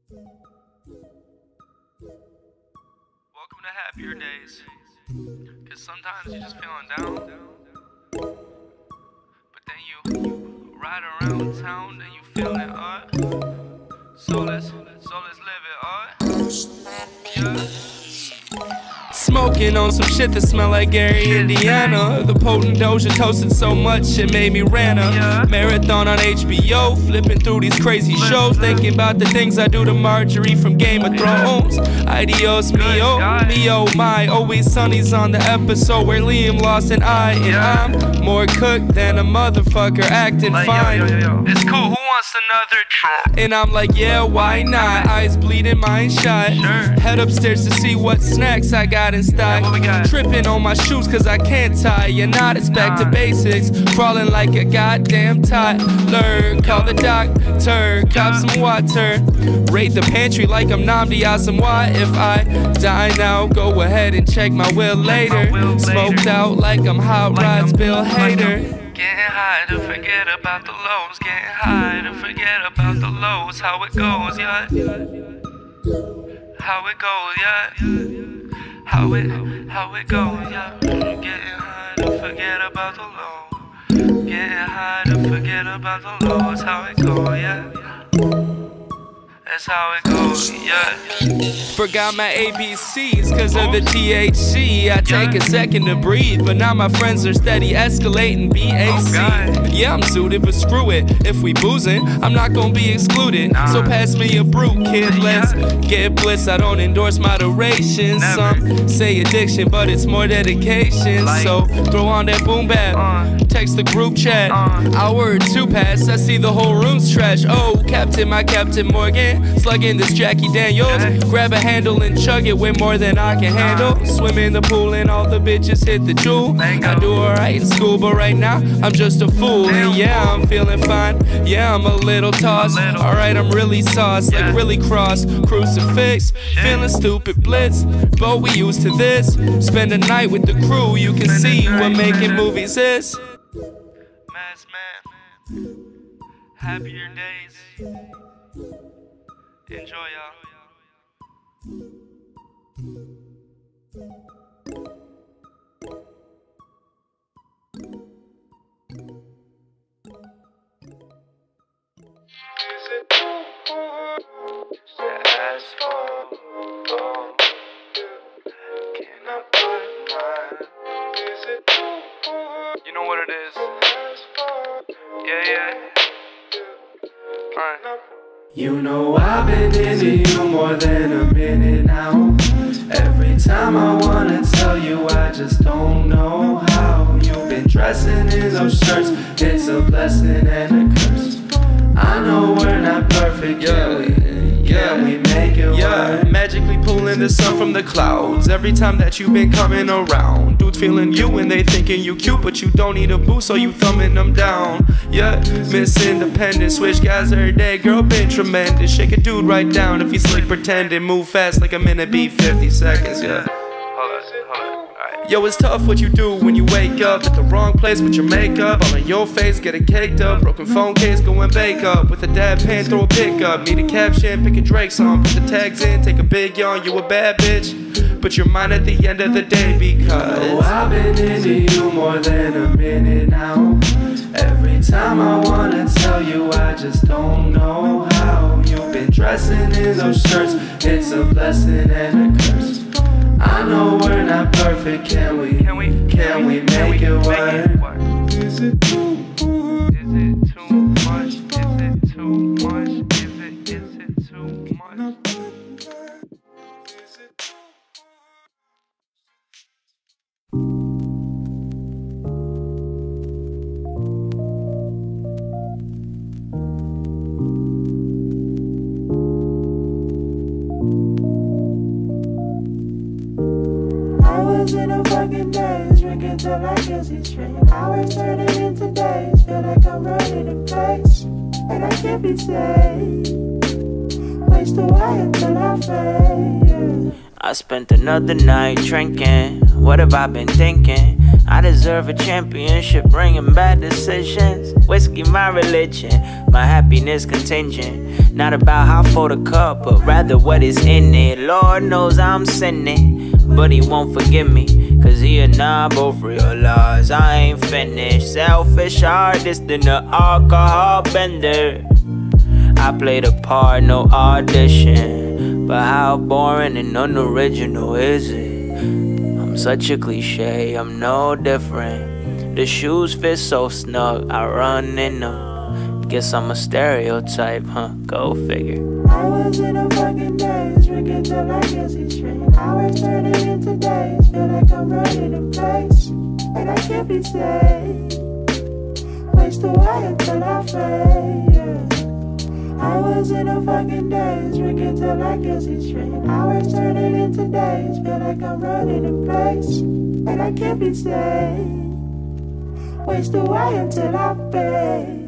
Welcome to happier days. Cause sometimes you're just feeling down. But then you ride around town and you feeling up. So let's live it up. Yeah. Smoking on some shit that smell like Gary, Indiana. The potent Doja toasted so much it made me rana. Marathon on HBO, flipping through these crazy shows, thinking about the things I do to Marjorie from Game of Thrones. Adios mio, my. Always Sunny's on the episode where Liam lost an eye, and I'm more cooked than a motherfucker, acting fine. It's cool, who wants another try? And I'm like, yeah, why not? Eyes bleeding, mind shot. Head upstairs to see what snacks I got in stock. Tripping on my shoes cause I can't tie. You're not, it's back to basics. Crawling like a goddamn toddler. Call the doctor, cop some water. Raid the pantry like I'm Namdi Asamoah. If I die now, go ahead and check my will later. Smoked out like I'm Hot Rod's Bill Hader. Getting high to forget about the lows. Getting high to forget about the lows. How it goes, yeah. How it goes, yeah. How it goes, yeah. Getting high to forget about the lows. Getting high to forget about the lows. How it goes, yeah. That's how it goes, yeah. Forgot my ABCs cause of the THC. I take a second to breathe, but now my friends are steady escalating BAC. Yeah, I'm suited, but screw it. If we boozing, I'm not gonna be excluded. So pass me a brew, kid, let's get bliss. I don't endorse moderation. Some say addiction, but it's more dedication. So throw on that boom bap, text the group chat. Hour or two pass, I see the whole room's trash. Oh, Captain, my Captain Morgan, slugging this Jackie Daniels. Grab a handle and chug it way more than I can handle. Swim in the pool and all the bitches hit the jewel. I do alright in school, but right now I'm just a fool. And yeah, I'm feeling fine. Yeah, I'm a little tossed. Alright, I'm really sauced, like really cross. Crucifix, feeling stupid blitz. But we used to this. Spend a night with the crew. You can see what making movies is. Mass man, happier days. Enjoy, y'all. Is it the asphalt? Can I put mine? Is it you know what it is? Yeah. Alright. You know I've been into you more than a minute now. Every time I wanna tell you, I just don't know how. You've been dressing in those shirts, it's a blessing and a curse. I know we're not perfect, can we make it work? Magically pulling the sun from the clouds every time that you've been coming around. Dudes feeling you and they thinking you cute, but you don't need a boost, so you thumbing them down. Yeah, Miss Independent, switch guys every day, girl been tremendous. Shake a dude right down if he's slick pretending. Move fast like a minute, be 50 seconds, yeah. Yo, it's tough what you do when you wake up at the wrong place with your makeup all on your face, getting caked up. Broken phone case, go and bake up. With a dab pen, throw a pickup. Need a caption, pick a Drake song. Put the tags in, take a big yawn. You a bad bitch, but you're mine at the end of the day because oh, I've been into you more than a minute now. Every time I wanna tell you, I just don't know how. You've been dressing in those shirts, it's a blessing and a curse. I know we're not perfect, can we make it work? Is it too much? Is it too much? Is it too much? In a fucking daze, drinking till I guess he's straight. Hours turning into days, feel like I'm running in place, and I can't be saved. Waste away until I fade. I spent another night drinking. What have I been thinking? I deserve a championship, bringing bad decisions. Whiskey my religion, my happiness contingent. Not about how full the cup, but rather what is in it. Lord knows I'm sinning, but he won't forgive me, cause he and I both realize I ain't finished. Selfish artist in the alcohol bender. I played a part, no audition, but how boring and unoriginal is it? I'm such a cliche, I'm no different. The shoes fit so snug, I run in them. Guess I'm a stereotype, huh? Go figure. I was in a fucking daze, drinking till I can see straight. Hours turning into days, feel like I'm running in place, and I can't be saved. Waste away until I fade, yeah. I was in a fucking daze, drinking till I can see straight. Hours turning into days, feel like I'm running in place, and I can't be saved. Waste away until I fade.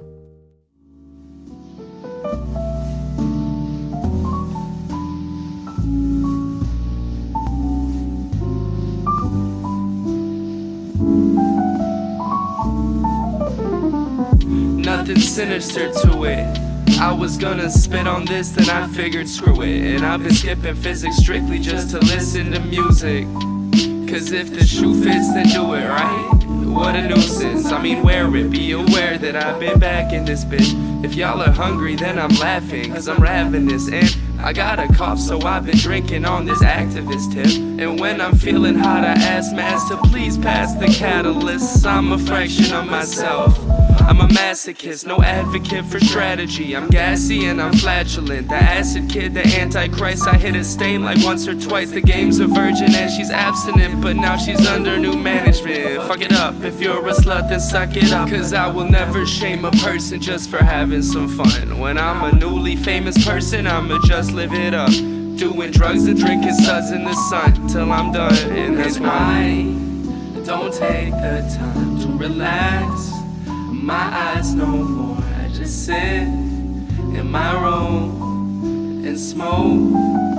Nothing sinister to it. I was gonna spit on this, then I figured screw it. And I've been skipping physics strictly just to listen to music. Cause if the shoe fits, then do it, right? What a nuisance, I mean wear it. Be aware that I've been back in this bitch. If y'all are hungry, then I'm laughing, cause I'm ravenous. And I got a cough, so I've been drinking on this activist tip. And when I'm feeling hot, I ask Maz to please pass the catalyst. I'm a fraction of myself, I'm a masochist, no advocate for strategy. I'm gassy and I'm flatulent, the acid kid, the antichrist. I hit a stain like once or twice. The game's a virgin and she's abstinent, but now she's under new management. Fuck it up, if you're a slut then suck it up, cause I will never shame a person just for having some fun. When I'm a newly famous person, I'ma just live it up, doing drugs and drinking suds in the sun till I'm done, and that's why I don't take the time to relax my eyes no more. I just sit in my room and smoke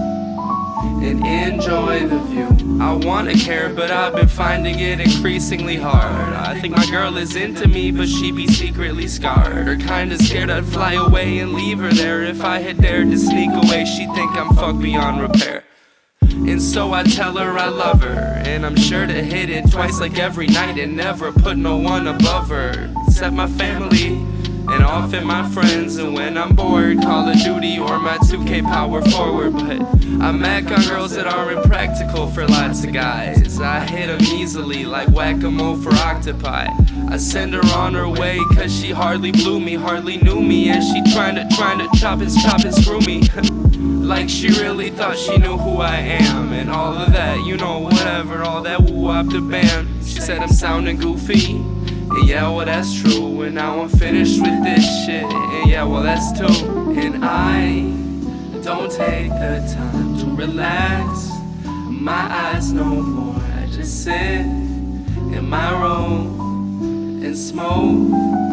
and enjoy the view. I wanna care, but I've been finding it increasingly hard. I think my girl is into me, but she be secretly scarred, or kinda scared I'd fly away and leave her there. If I had dared to sneak away, she'd think I'm fucked beyond repair. And so I tell her I love her, and I'm sure to hit it twice like every night, and never put no one above her, except my family and often my friends. And when I'm bored, Call of Duty or my 2K power forward. But I mac on girls that are impractical for lots of guys. I hit them easily like whack-a-mole for octopi. I send her on her way cause she hardly blew me, hardly knew me, and she trying to chop and screw me. Like she really thought she knew who I am, and all of that, you know, whatever, all that woo-wop the band. She said I'm sounding goofy, and yeah, well that's true, and now I'm finished with this shit, and yeah, well that's too. And I don't take the time to relax my eyes no more. I just sit in my room and smoke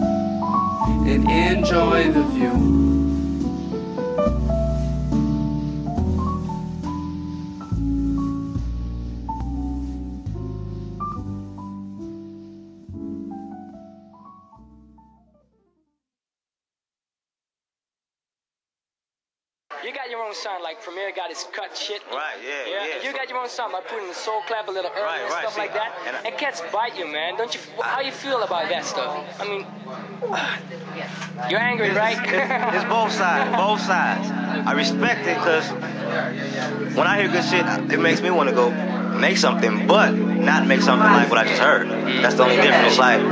and enjoy the view. You got your own sound, like Premier got his cut shit. Right, yeah. You got your own sound by putting the soul clap, a little early and stuff like that. And cats bite you, man. Don't you? How you feel about that stuff? I mean, you're angry, right? It's both sides. I respect it because when I hear good shit, it makes me want to go make something, but not make something like what I just heard. That's the only difference. It's like.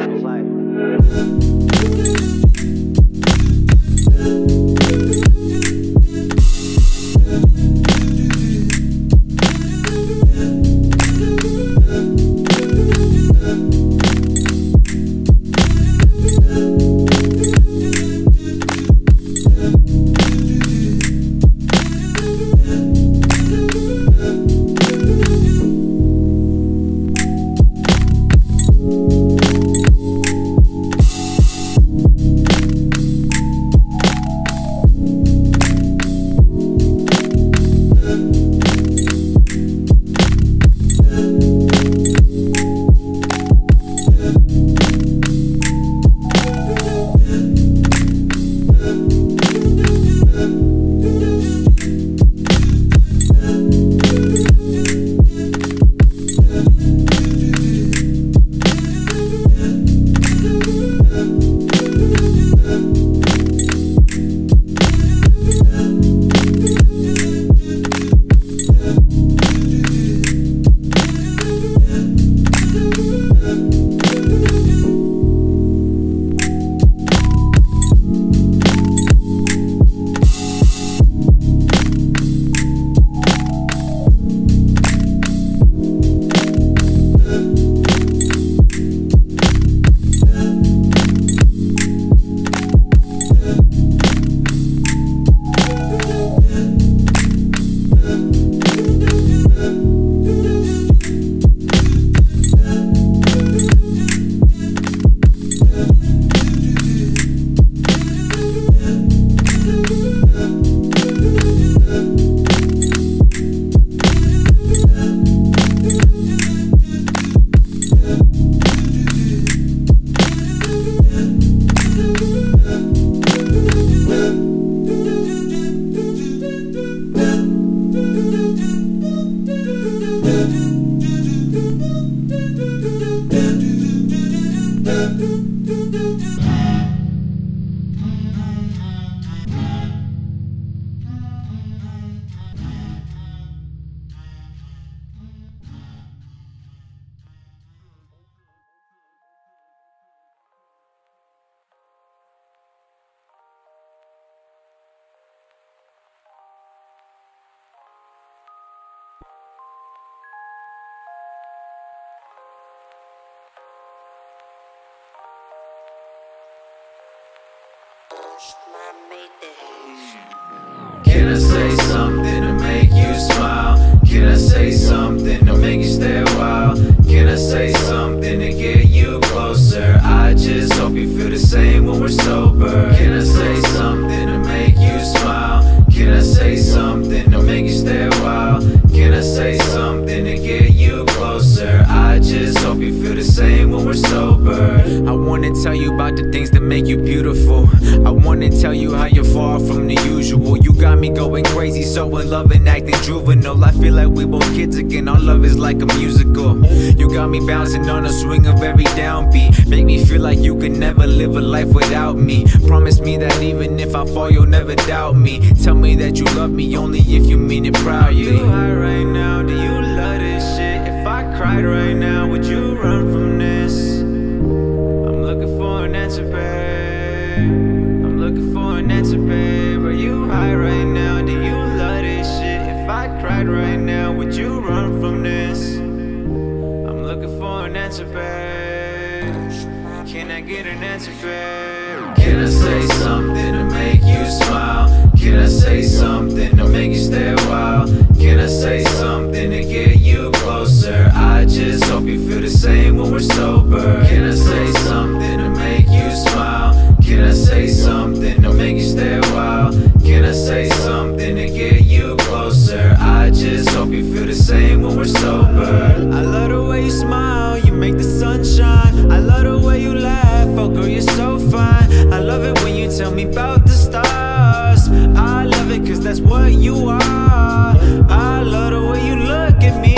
Can I say something to make you smile? Can I say something to make you stay a while? Can I say something to get you closer? I just hope you feel the same when we're sober. Can I say something to make you smile? Can I say something to make you stay a while? Can I say something to get you closer? I just hope you feel the same when we're sober. I wanna tell you about the things that make you beautiful. I wanna tell you how you're far from the usual. You got me going crazy, so in love and acting juvenile. I feel like we both kids again, our love is like a musical. You got me bouncing on the swing of every downbeat. Make me feel like you could never live a life without me. Promise me that even if I fall, you'll never doubt me. Tell me that you love me only if you mean it proudly. Are you high right now? Do you love this shit? If I cried right now, would you run from this? I'm looking for an answer, babe. I'm looking for an answer, babe. Are you high right now? Do you love this shit? If I cried right now, would you run from this? I'm looking for an answer, babe. Can I get an answer, babe? Can I say something to make you smile? Can I say something to make you stay a while? Can I say something to get you closer? I just hope you feel the same when we're sober. Can I say something to make you smile? Can I say something to make you stay a while? Can I say something to get you closer? I just hope you feel the same when we're sober. I love the way you smile, you make the sun shine. I love the way you laugh, oh girl you're so fine. I love it when you tell me about the stars. I love it cause that's what you are. I love the way you look at me.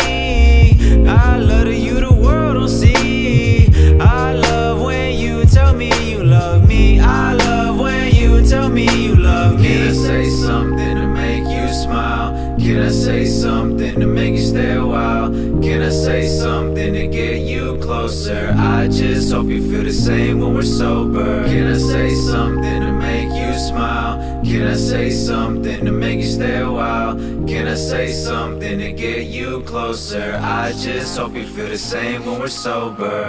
I love that you the world don't see. I love when you tell me you love me. I love when you tell me you love me. Can I say something to make you smile? Can I say something to make you stay a while? Can I say something to get you closer? I just hope you feel the same when we're sober. Can I say something to make you smile? Can I say something to make you stay a while? Can I say something to get you closer? I just hope you feel the same when we're sober.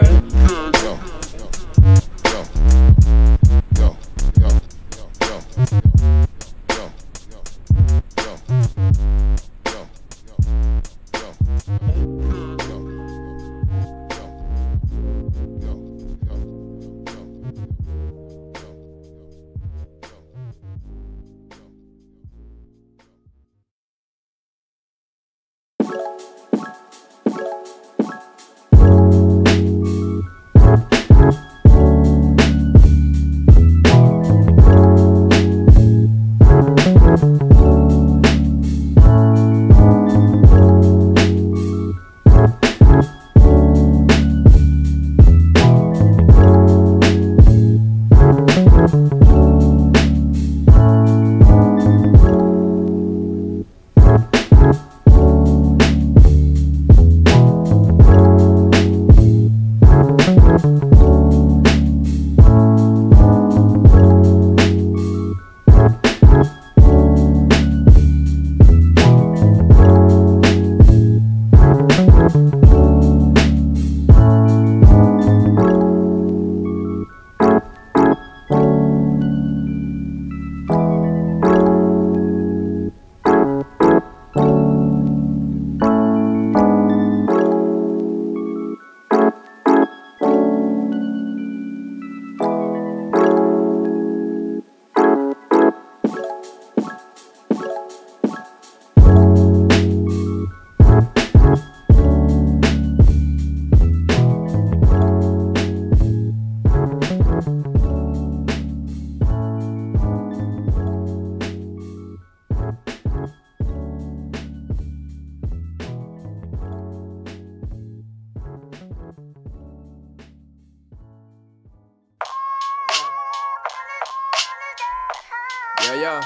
Yeah.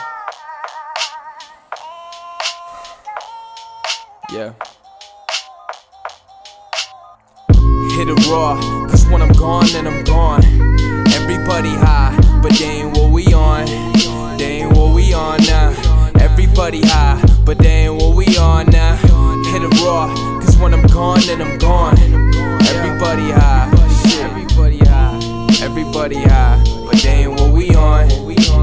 Hit it raw, cause when I'm gone, then I'm gone. Everybody high, but they ain't what we on. They ain't what we on now. Everybody high, but they ain't what we on now. Hit it raw, cause when I'm gone, then I'm gone. Everybody high, everybody high, but they ain't what we on.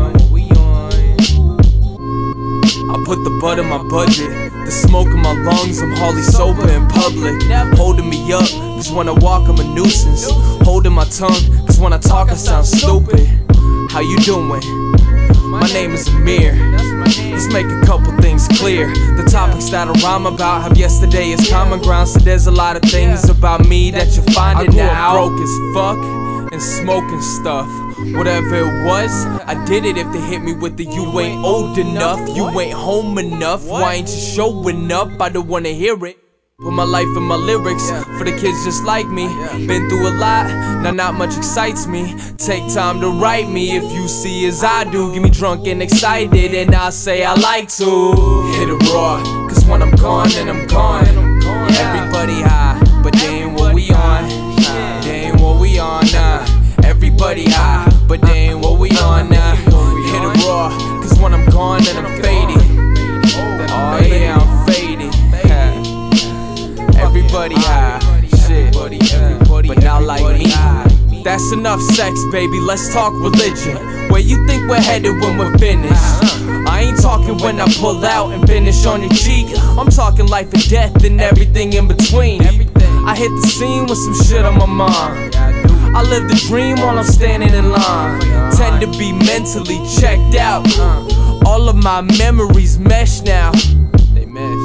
butt in my budget. The smoke in my lungs, I'm hardly sober in public. Holding me up, cause when I walk I'm a nuisance. Holding my tongue, cause when I talk I sound stupid. How you doing? My name is Emir. Let's make a couple things clear. The topics that I rhyme about have yesterday as common ground. So there's a lot of things about me that you're finding now. I grew up broke as fuck and smoking stuff. Whatever it was, I did it. If they hit me with the you ain't old enough, you ain't home enough, why ain't you showing up? I don't wanna hear it. Put my life in my lyrics for the kids just like me. Been through a lot, now not much excites me. Take time to write me if you see as I do. Get me drunk and excited and I'll say I like to hit it raw, cause when I'm gone then I'm gone. Everybody high, but they ain't what we on. They ain't what we on now. Everybody high, but they ain't what we on now. Hit it raw, cause when I'm gone then I'm faded. Oh yeah, I'm faded. Everybody high, shit, but not like me. That's enough sex, baby, let's talk religion. Where you think we're headed when we're finished? I ain't talking when I pull out and finish on your cheek. I'm talking life and death and everything in between. I hit the scene with some shit on my mind. I live the dream while I'm standing in line. Tend to be mentally checked out. All of my memories mesh now. They mesh.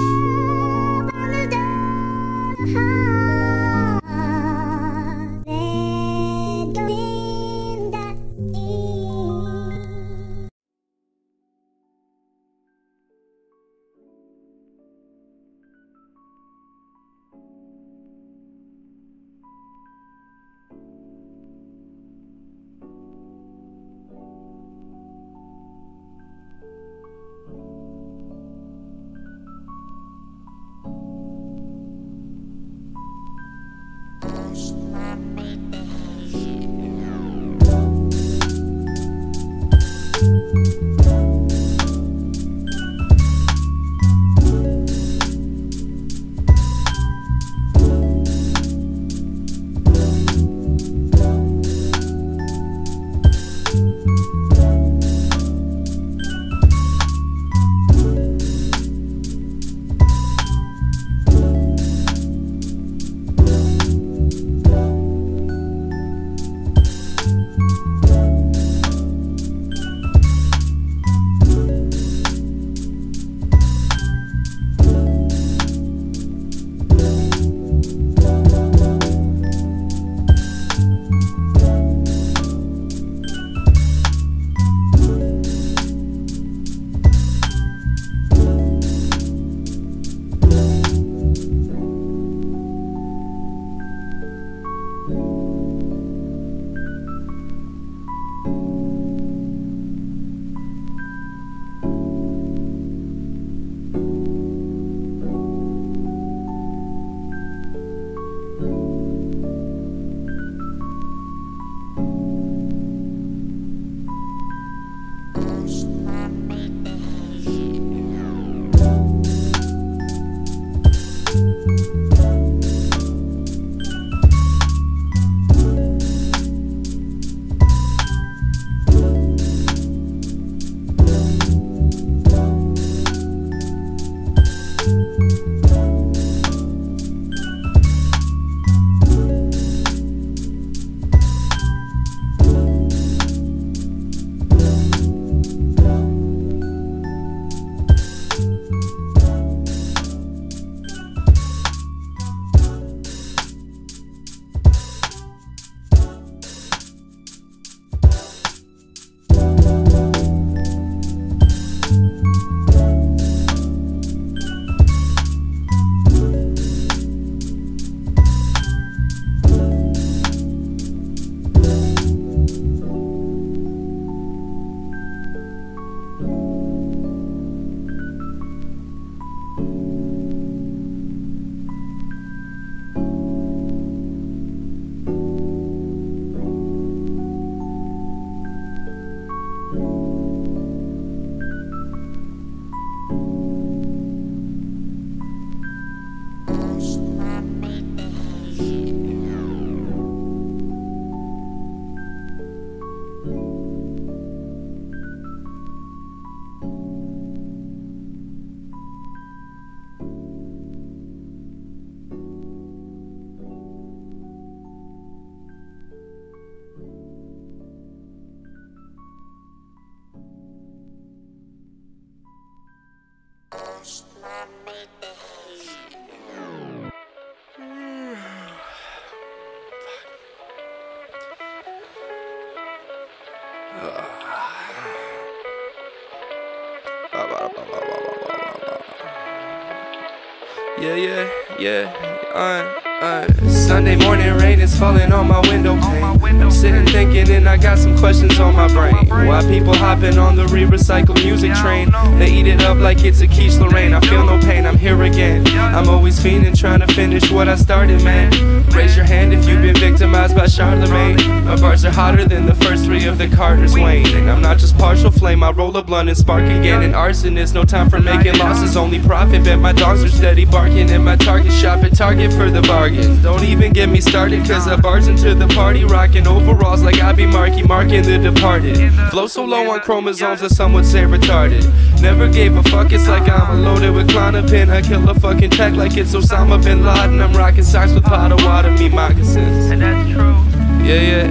Sunday morning rain is falling on my window pane. I'm sitting thinking and I got some questions on my brain. Why people hopping on the re-recycled music train? They eat it up like it's a quiche Lorraine. I feel no pain, I'm here again. I'm always fiending, trying to finish what I started, man. Raise your hand if you've been victimized by Charlemagne. My bars are hotter than the first three of the Carter's Wayne. And I'm not just partial flame, I roll a blunt and spark again. An arsonist, no time for making losses, only profit. Bet my dogs are steady barking at my Target shop at Target for the bargains. Don't even get me started, cause I barge into the party rocking overalls like I be Marky Mark in The Departed. Flow so low on chromosomes that some would say retarded. Never gave a fuck, it's like I'm loaded with Klonopin. I kill a fucking tech like it's Osama bin Laden. I'm rocking socks with pot of water, me moccasins. And that's true. Yeah.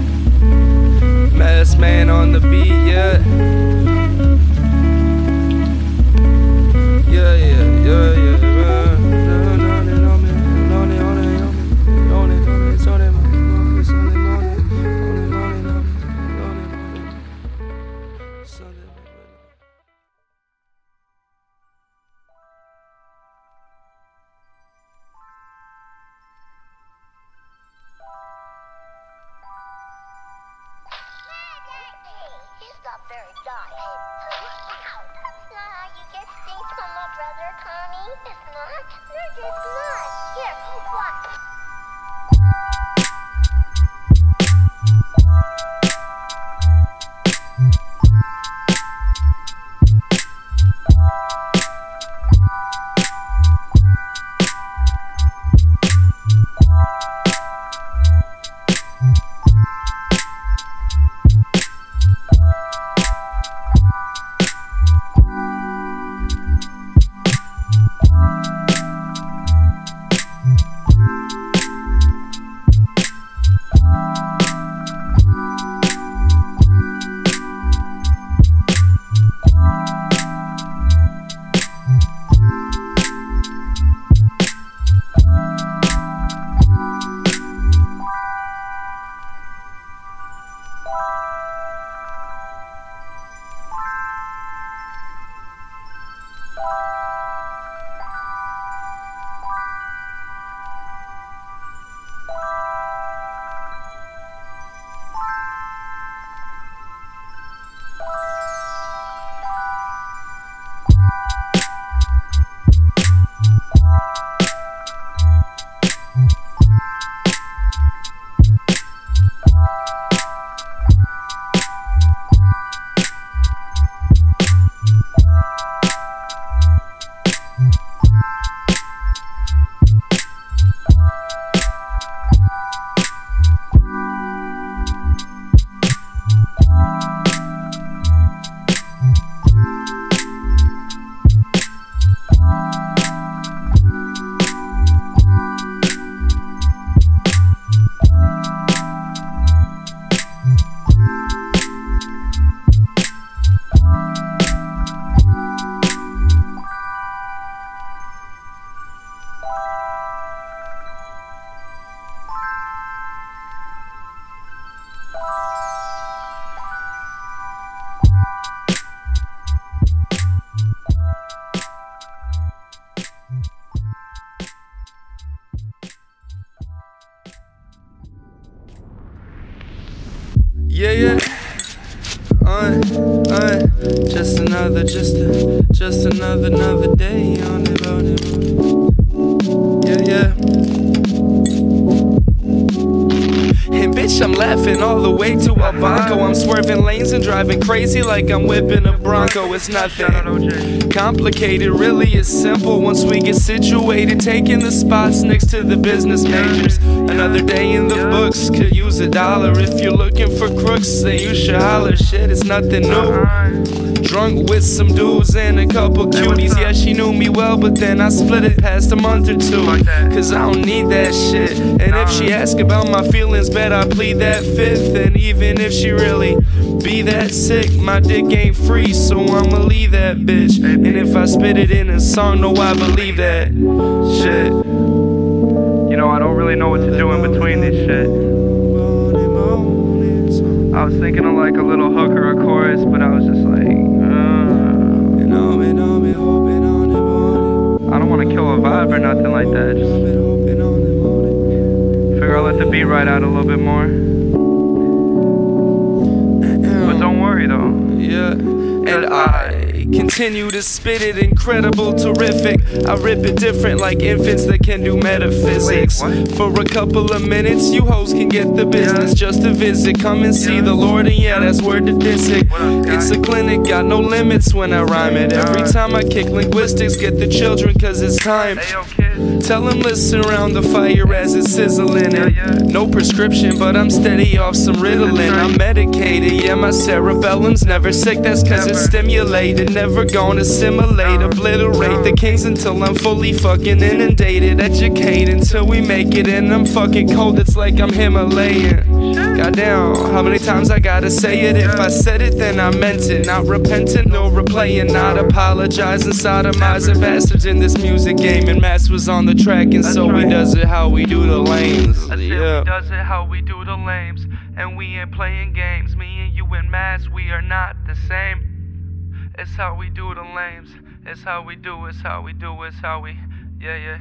Mass man on the beat, yeah. Just another day on it. And bitch, I'm laughing all the way to El Banco. I'm swerving lanes and driving crazy like I'm whipping a Bronco. It's nothing complicated, really it's simple. Once we get situated, taking the spots next to the business majors. Another day in the books, could use $1. If you're looking for crooks, then you should holler. Shit, it's nothing new. Drunk with some dudes and a couple cuties. Yeah, she knew me well, but then I split it past a month or two. Cause I don't need that shit. And if she asks about my feelings, bet I plead that fifth. And even if she really be that sick. My dick ain't free, so I'ma leave that bitch. And if I spit it in a song, no, I believe that shit. You know, I don't really know what to do in between this shit. I was thinking of like a little hook or a chorus, but I was just like, I don't want to kill a vibe or nothing like that. Just figure I'll let the beat ride out a little bit more. But don't worry though. Yeah, and I continue to spit it incredible, terrific. I rip it different like infants that can do metaphysics. For a couple of minutes, you hoes can get the business. Just a visit, come and see the Lord, and yeah, that's word to dissick. It's a clinic, got no limits when I rhyme it. Every time I kick linguistics, get the children, cause it's time. Tell them listen around the fire as it's sizzling. No prescription, but I'm steady off some Ritalin. I'm medicated, yeah, my cerebellum's never sick. That's cause it's stimulated, never gonna assimilate, obliterate the kings until I'm fully fucking inundated. Educate until we make it, and I'm fucking cold, it's like I'm Himalayan. Goddamn, how many times I gotta say it? If I said it, then I meant it. Not repentant, no replaying, not apologizing. Sodomizing bastards in this music game, and Mass was on the track, and so he does it how we do the lanes. Yeah, he does it how we do the lames, and we ain't playing games. Me and you and Mass, we are not the same. It's how we do the lames. It's how we do. It's how we do. It's how we. Yeah.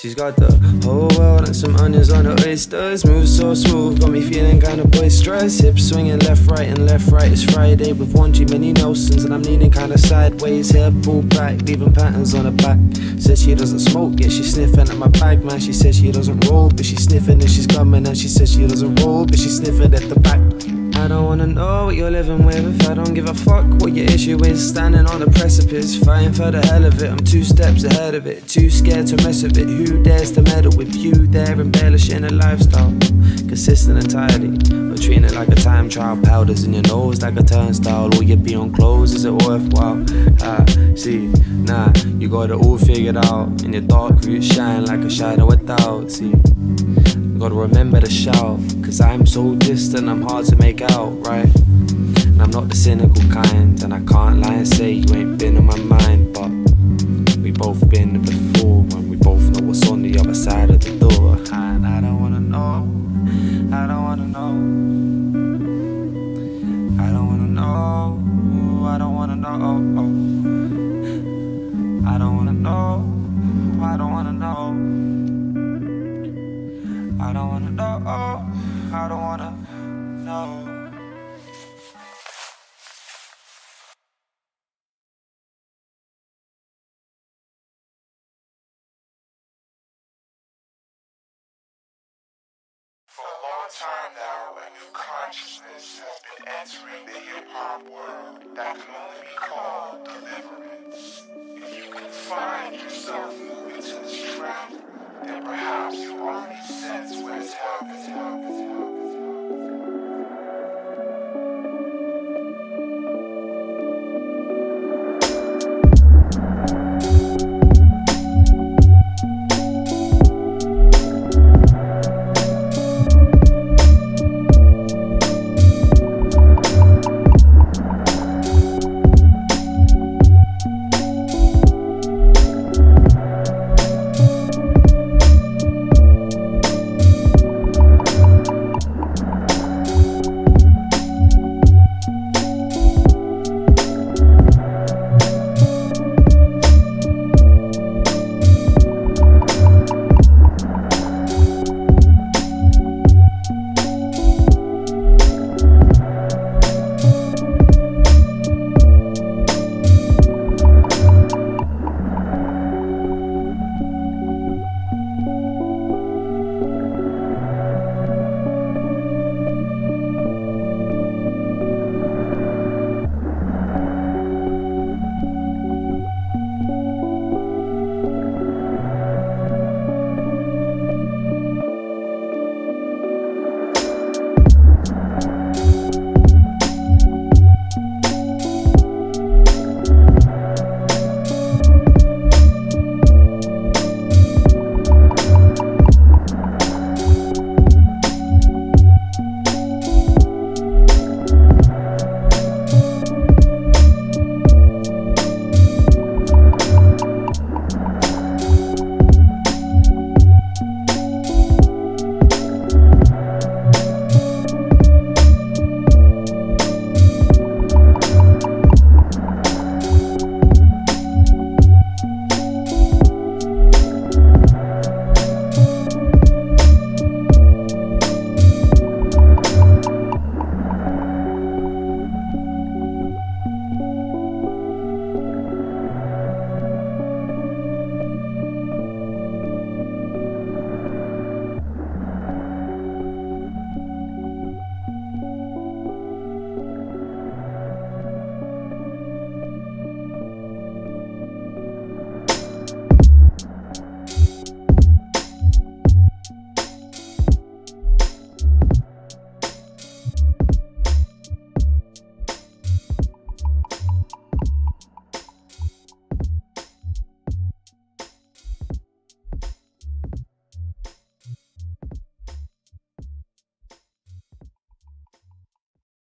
She's got the whole world and some onions on her oysters. Moves so smooth, got me feeling kinda boisterous. Hips swinging left, right and left, right. It's Friday with one too many Nelsons, and I'm leaning kinda sideways. Hair pulled back, leaving patterns on her back. Says she doesn't smoke, yet she's sniffing at my bag, man. She says she doesn't roll, but she's sniffing and she's coming. And she says she doesn't roll, but she's sniffing at the back. I don't wanna know what you're living with. I don't give a fuck what your issue is. Standing on a precipice, fighting for the hell of it. I'm 2 steps ahead of it, too scared to mess with it. Who dares to meddle with you there, embellishing a lifestyle consistent entirely, but treating it like a time trial. Powders in your nose like a turnstile. All your beyond clothes, is it worthwhile? See, nah, you got it all figured out, and your dark roots shine like a shadow of doubt. See, gotta remember to shout, cause I'm so distant, I'm hard to make out, right? And I'm not the cynical kind, and I can't lie and say you ain't been on my mind. But we both been before, and we both know what's on the other side of the door. And I don't wanna know, I don't wanna know, I don't wanna know, I don't wanna know, I don't wanna know, I don't wanna know, I don't wanna know, I don't wanna know. For a long time now, a new consciousness has been entering the hip-hop world that can only be called deliverance. If you can find yourself moving to this track, then perhaps you already sense what is happening.